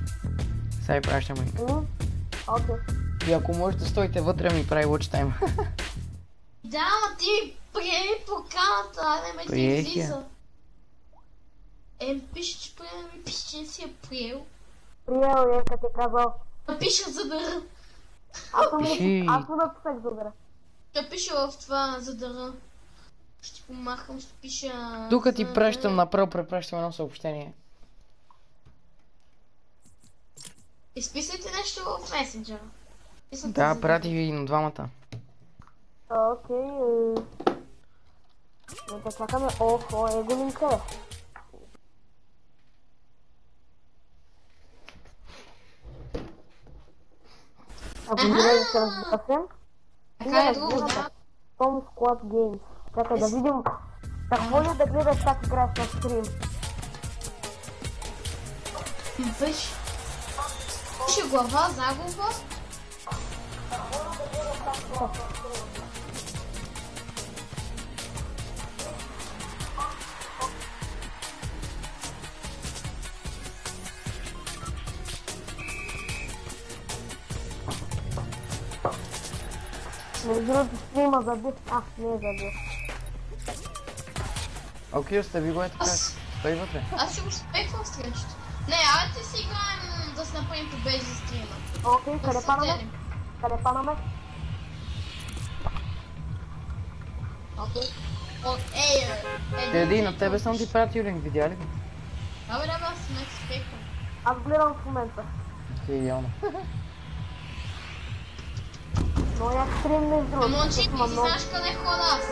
Сега и пращам линк. Окей. И ако можете, стойте вътре ми прави watch time. Да, ама ти приеми поканата, айде ме ти Приех я. излиза. Пише, че приеми, пише, че не си я приел. Приел е, като е казал. Напиша за дъра. Аз му Пиши. написах за дъра. Ще пише в това за дъра. Ще ти помахам, ще пиша... Тук ти за пращам, дъра. направо препращам едно съобщение. Изписайте нещо в месенджера. Писате Да, за прати ви и на двамата. Окей. Да чакаме. Охо, его линка е. Ако желая да се разбрасем. Така е друго, да. Tom Squad Games. Чакай да видим какво ли да гледаш как играеш на стрим. Пише глава, заглава. Между другото стрима забив. Не е забив. Окей, остави го е така. Стой вътре. Аз ще го спеквам срещу. Не, айде си играем да се направим победи за стрима. Окей, къде падаме? Къде падаме? Окей. Теди, на тебе съм ти пратил линк, видя ли го? Да, аз не спеквам. Аз гледам в момента. Окей, явно. Но як стрим между другото. Мончи, ти Има много. знаеш къде хода аз?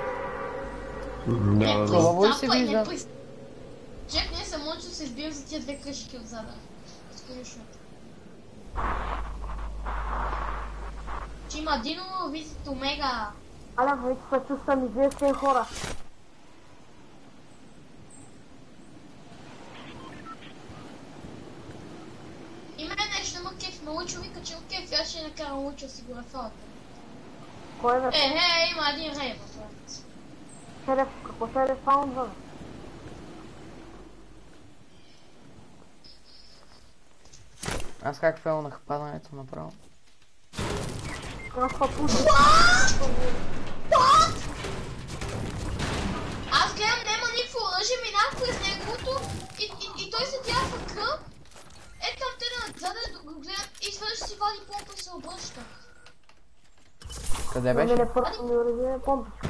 Хубаво и се вижда. Чек, ние съм Мончо, се избием за тия две къщи отзада. Скучно. Че има Дино, визит Омега. Аля, вече се чувствам известни хора. И мен нещо ма кеф ме Лучо, вика, че кеф, аз ще накарам Лучо си го рефалата. Кой е бе? Има един рейва, това. Какво се е рефаундва, бе? Аз как фейлнах падането направо. Аз папуша. Аз гледам, няма никакво оръжие, минах през неговото и той се тя в кръв. Там те назад да го гледам и изведнъж си вади помпа и се обръща. Къде беше? Не първо ми уреди помпичка.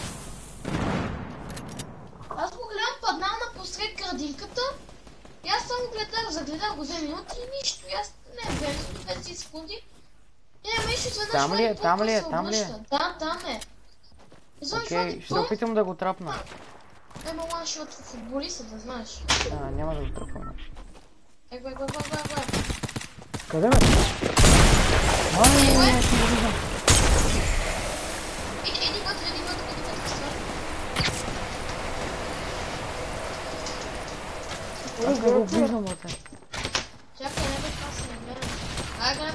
Аз го гледам паднал на посред градинката и аз само загледах го за минути и нищо. И аз не бе, за 20 секунди. И не беше изведнъж Там ли е? вади Там помпа ли и е? се Там ли е? обръща. Да, там е. Окей, ще се опитам да го трапна. Ема ланшот в футболиста, да знаеш. Няма да го трапвам. Его. Къде бе? Не го виждам. Иди вътре. Аз не го виждам вътре. Чакай, не бе, това се не гледам. Гледам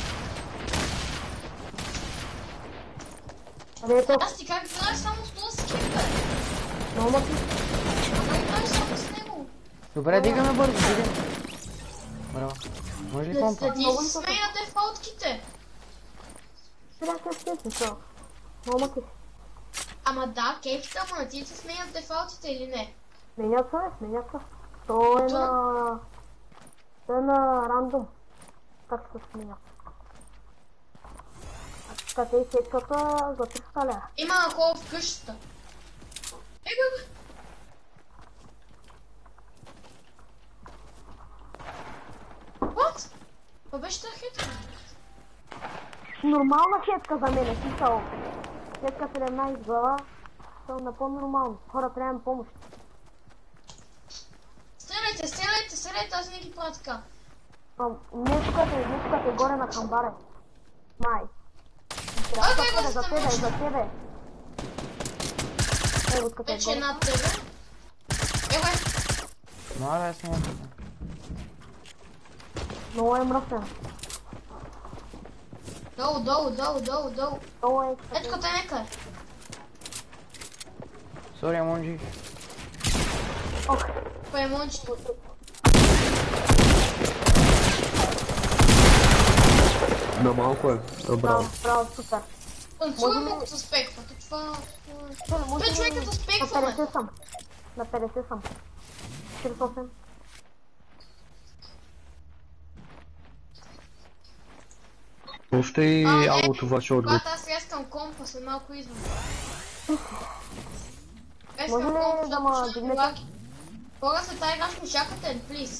това. Аз ти как играеш само с този скин, бе? Много ти. Как играеш само с него? Добре, дигаме бързо, дигаме. Браво. Може ли помпа? Да ти си сменя дефолтките. Трябва да се смисъл. Много ти. Ама да, кейфите, ама на ти се сменят дефолтите или не? Сменят се. То е на рандом. Как се сменят. Така и сечката за 300 лева. Има хора в къщата. Бе. What? Това беше та хитка. Нормална хетка за мен, смисъл. Хетка 17 глава. Това е напълно нормално. Хора трябва на помощ. Стреляйте, аз не ги правя така. Нечката е горе на камбаре. Май. За тебе. Нечката е Вече горе. над тебе. Много лесно е. Много е мръсен. Долу. Долу е. Ето те нека. Сори, Монджи. Ох. Кое е мончето? На малко е. Браво. Право, супер. Танцуваме Може ли- колко се спеква. Това... Чакай, може Той ли- човекът да На спекваме. 50 съм. На 50 съм. 48. Още и алото ваше отгоре. Когато аз рескам компа, след малко идвам. Може ли да ме дигнете? Хора след тази игра ще ми чакате, плиз.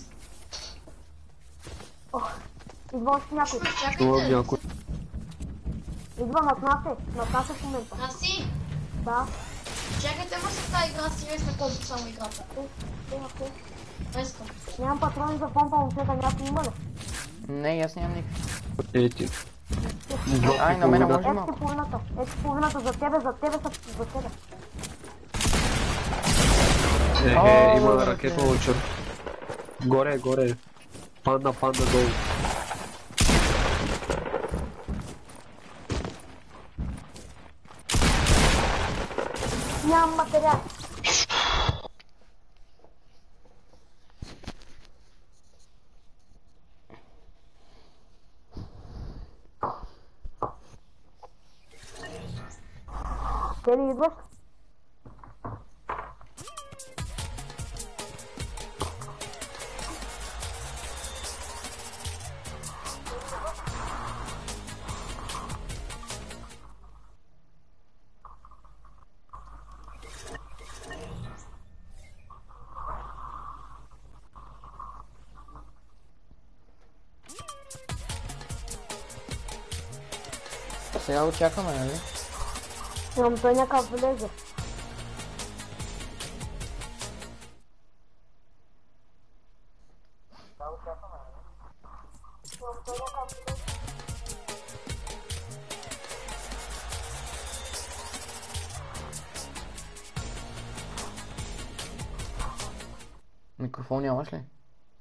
Ох, идва още някой. Чувам Чакайте. някой. Идва над нас е в момента. Аси, Да. чакайте ма след тази игра, си ресна компа само играта. Окей. Рескам. Нямам патрони за помпа, момчета, някой има ли? Не, аз нямам никакви. Ети. Ай, на мене може Ето малко. ти половината. Ето ти половината за тебе са за тебе. Има ракетно лъчер. Горе. Панда долу. Нямам материал. Къде идваш? Сега го чакаме, нали? Имам той някакъв влезе. Микрофон нямаш ли?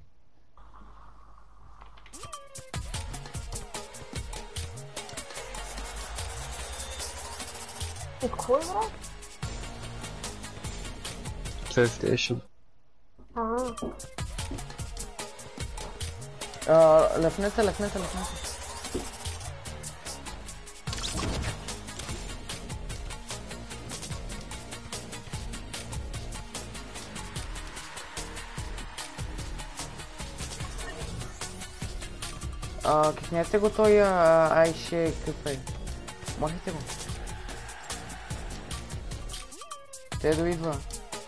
И какво игра? PlayStation. Лефнете. Кихнете го той Айше къпе. Махайте го. Те доидва.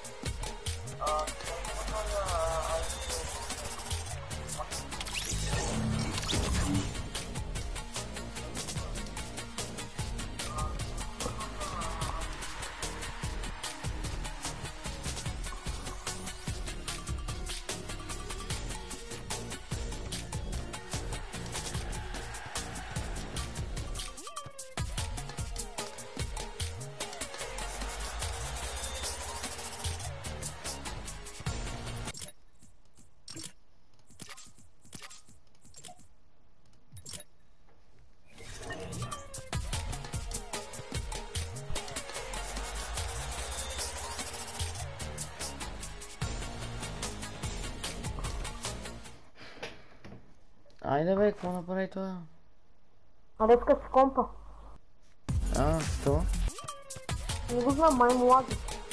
Айде бе, какво направи това? Левка с компа. Що? Не го знам, май му лаги.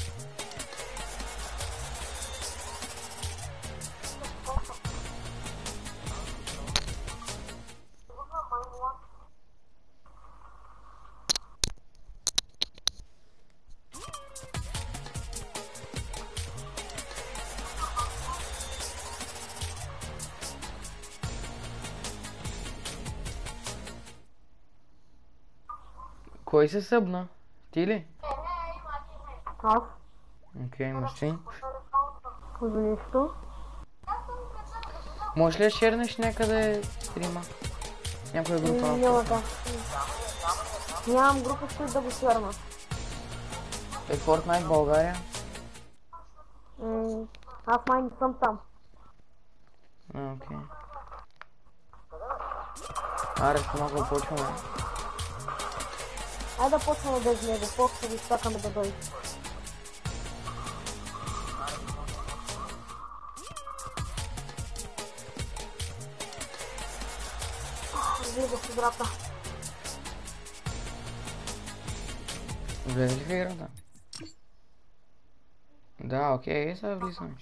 Кой се събна? Ти ли? Аз? Окей, мерси. За нищо. Можеш ли да шернеш някъде стрима? С някоя група? Няма да. Нямам група, с които да го шерна. Е Fortnite България? Аз май не съм там. Окей. Аре, с малко почваме. Айде да почваме без него, после ви чакаме да дойде. влиза в играта. Влезе ли в играта? Да, окей, сега влизам.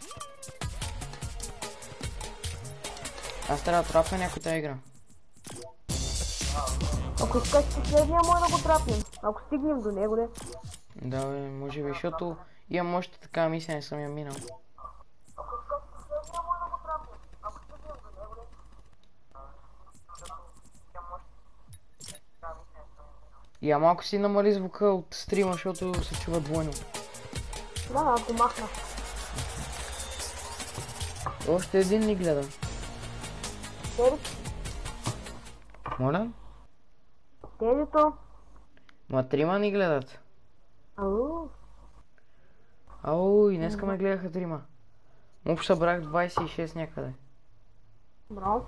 Аз трябва да трапя някой тази игра. Ако искаш последния, може да го трапнем. Ако стигнем до него, не. Да, бе, може би, защото имам още така мисия, не съм я минал. Я малко си намали звука от стрима, защото се чува двойно. Да, аз го махна. Още един ни гледа. Теди, Моля? Тедито. Ма трима ни гледат. Ау. Ау, и днеска ме гледаха трима. Общо събрах 26 някъде. Браво.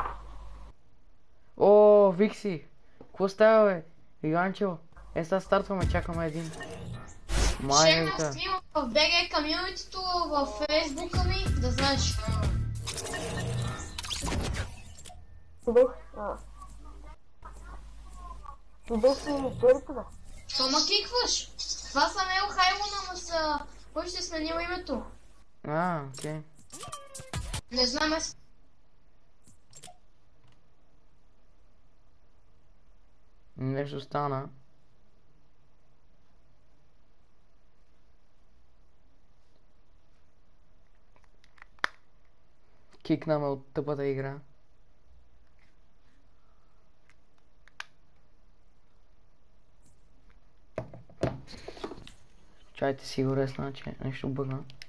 О, Викси! Какво става, бе? Йоанчо, сега стартваме, чакаме един. Шер на Майната. стрима в BG комьюнитито, в фейсбука ми, да знаеш. Ти беше ли Тедито, бе? Що ма кикваш? Това са Нел Хайлона, ама са... Кой ще сменил името? Окей. Не знам аз. Нещо стана. Кикна ме от тъпата игра. Чайте, сигурен, че нещо бъгна.